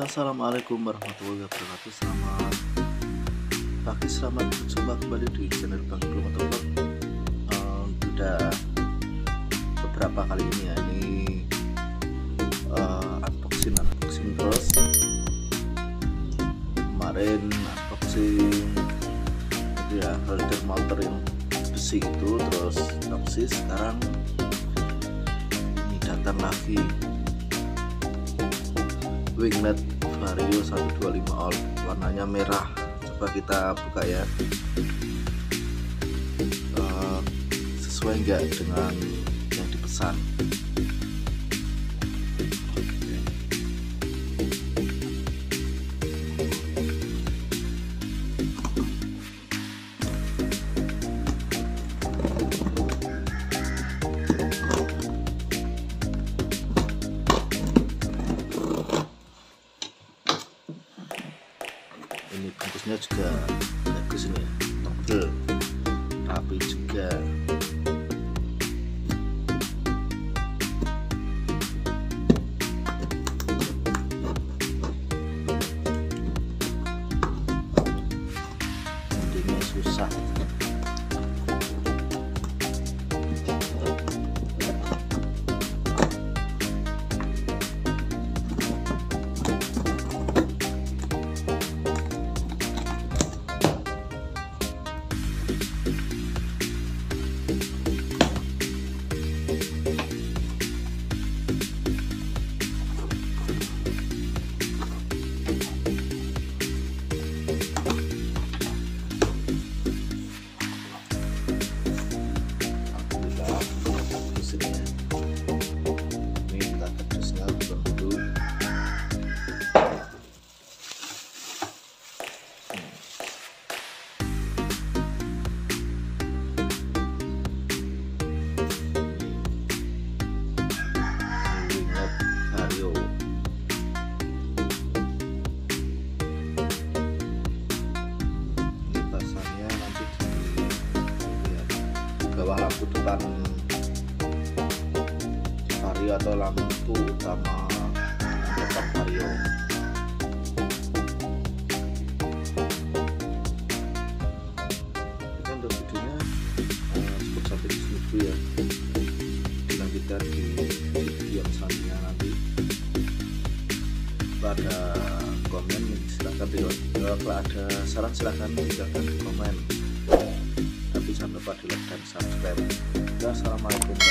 Assalamualaikum warahmatullahi wabarakatuh. Selamat pagi, selamat berjumpa kembali di channel Bang Motor. Sudah beberapa kali ini ya, ini unboxing terus. Kemarin unboxing ya holder motor yang besi itu, terus unboxing. Sekarang ini datang lagi Winglet Vario 125 All, warnanya merah. Coba kita buka ya, sesuai enggak dengan yang dipesan. Ini bungkusnya juga bagus, ini tebel, rapi juga. Intinya susah. Bawah lampu depan Vario atau lampu utama depan Vario. Ini untuk videonya cukup sampai di sini dulu ya. Dilanjutkan di video yang selanjutnya nanti. Kalau ada komen silahkan kalau ada saran silahkan tinggalkan di komen. Tapi jangan lupa di like dan subscribe. Assalamualaikum.